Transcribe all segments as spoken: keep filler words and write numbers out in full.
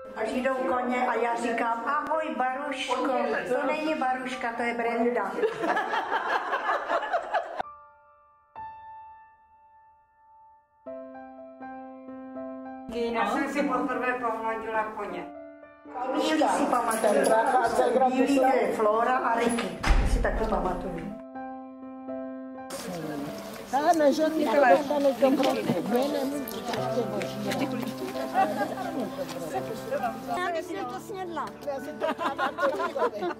A jdou koně a já říkám, ahoj Baruško, to není Baruška, to je Brenda. Já jsem si poprvé pohladila koně. Bílý si pamatuju. Bílý je Flora a Ricky. To si taky pamatuju. Ale nežádný to dostane dobrý. Já jsem to snědla. Já si to pamatuju.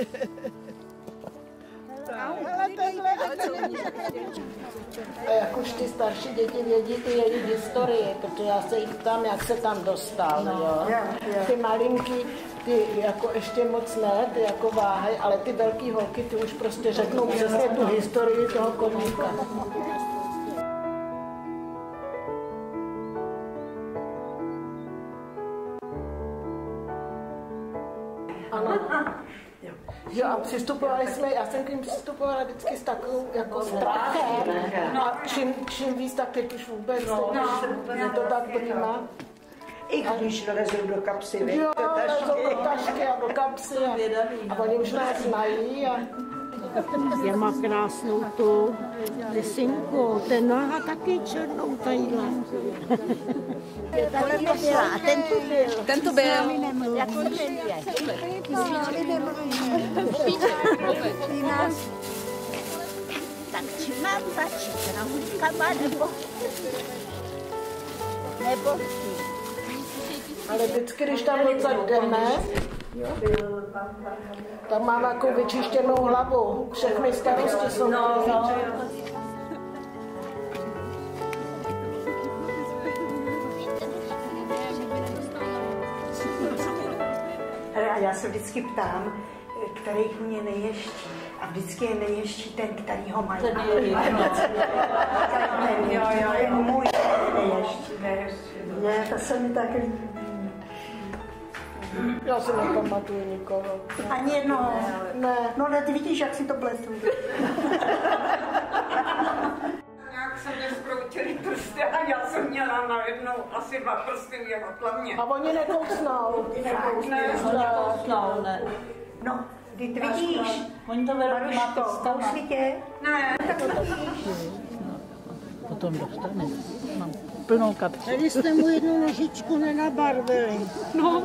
A jak už ty starší děti vědí ty jejich historie, protože já se jich ptám, jak se tam dostal, jo. Ty malinký, ty jako ještě moc ne, ty jako váhaj, ale ty velký holky, ty už prostě řeknou přesně tu historii toho koníka. Ano. Jo, a přistupovali jsme, já jsem k ním přistupovala vždycky s takovou jako strachem. A čím, čím víc, tak teď už vůbec no, je to tak prima. I když lezou do kapsy, víš? Jo, lezou do tašky a do kapsy a, a oni už nás znají. A... Já má krásnou tu lisinku, ten noha taky černou tadyhle. Ten to byl, a ten tu byl. Ten tu byl. Jako ten je. Tak čím mám začít? Rahůvkama nebo? Nebo ale vždycky, když tam odsaď jdeme, tak mám jako vyčištěnou hlavu. Všechny starosti jsou no, no. A já se vždycky ptám, který kůň je nejještí. A vždycky je nejještí ten, který ho mají. Ten je nejještí. Můj nejještí. Ne, to se mi tak líbí. Já si nepamatuju nikoho. Ani jedno. Ne. No ale ty vidíš, jak si to pletu. Nějak se mě zkroutily prsty a já jsem měla najednou asi dva prsty v jeho hlavně. A oni nekousnou. Nekousnou, ne. No, ty ty vidíš. Oni to vedou Maruško, kousli tě? Ne. Tak to vidíš. Potom dostane. Mám plnou kapsu. tady jste mu jednu nožičku nenabarvili. No.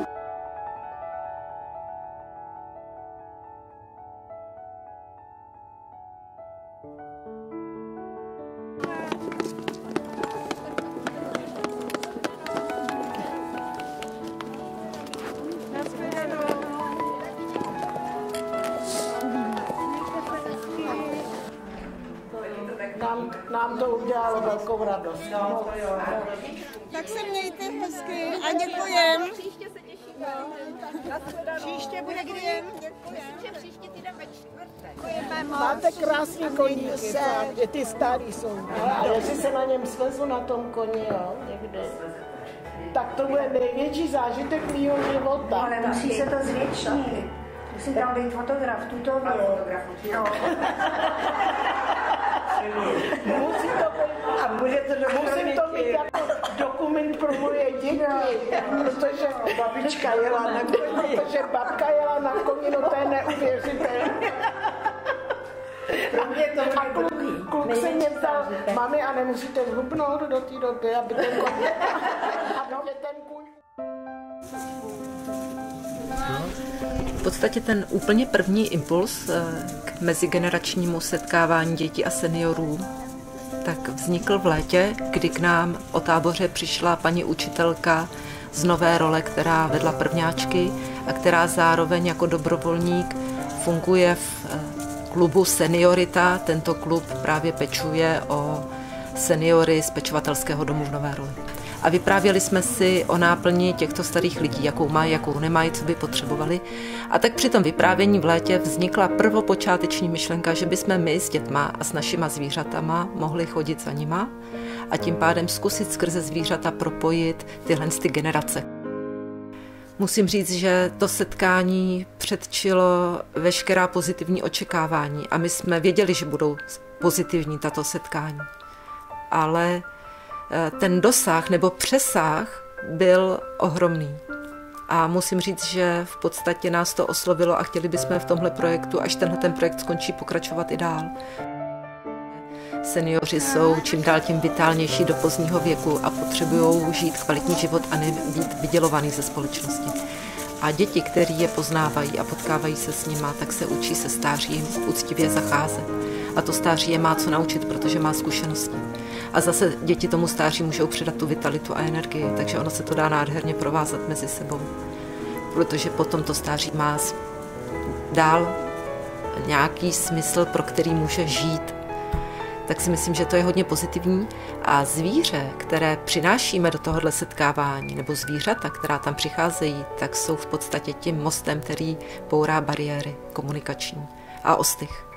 Nám, nám to udělalo velkou radost. No. Tak se mějte hezky a děkujem. Příště se těšíme. Příště bude kdy? Myslím, že příští týden ve čtvrtek. Máte krásný koníky, fakt, ty starý jsou. A jestli se na něm svezu na tom koni, jo, někde, tak to bude největší zážitek mýho života. Ale musí se to zvětšnit. Musí tam být fotograf, tutově. No. Musí to být, a bude to musím to mít jako dokument pro moje děti, protože babička jela na koni, protože babka jela na koni, no to je neuvěřitelné. A kluk, kluk se mě ptal, mami, a nemusíte zhubnout do té doby, aby ten kůň, aby ten kůň. V podstatě ten úplně první impuls k mezigeneračnímu setkávání dětí a seniorů tak vznikl v létě, kdy k nám o táboře přišla paní učitelka z Nové Role, která vedla prvňáčky a která zároveň jako dobrovolník funguje v klubu Seniorita. Tento klub právě pečuje o seniory z pečovatelského domu v Nové Roli. A vyprávěli jsme si o náplni těchto starých lidí, jakou mají, jakou nemají, co by potřebovali. A tak při tom vyprávění v létě vznikla prvopočáteční myšlenka, že bychom my s dětma a s našima zvířatama mohli chodit za nima a tím pádem zkusit skrze zvířata propojit tyhle ty generace. Musím říct, že to setkání předčilo veškerá pozitivní očekávání a my jsme věděli, že budou pozitivní tato setkání. Ale ten dosah nebo přesah byl ohromný. A musím říct, že v podstatě nás to oslovilo a chtěli bychom v tomhle projektu, až tenhle ten projekt skončí, pokračovat i dál. Seniori jsou čím dál tím vitálnější do pozdního věku a potřebují žít kvalitní život a nebýt vydělovaný ze společnosti. A děti, které je poznávají a potkávají se s nima, tak se učí se stářím úctivě zacházet. A to stáří je má co naučit, protože má zkušenosti. A zase děti tomu stáří můžou předat tu vitalitu a energii, takže ono se to dá nádherně provázat mezi sebou. Protože potom to stáří má dál nějaký smysl, pro který může žít. Tak si myslím, že to je hodně pozitivní. A zvíře, které přinášíme do tohohle setkávání, nebo zvířata, která tam přicházejí, tak jsou v podstatě tím mostem, který bourá bariéry komunikační a ostych.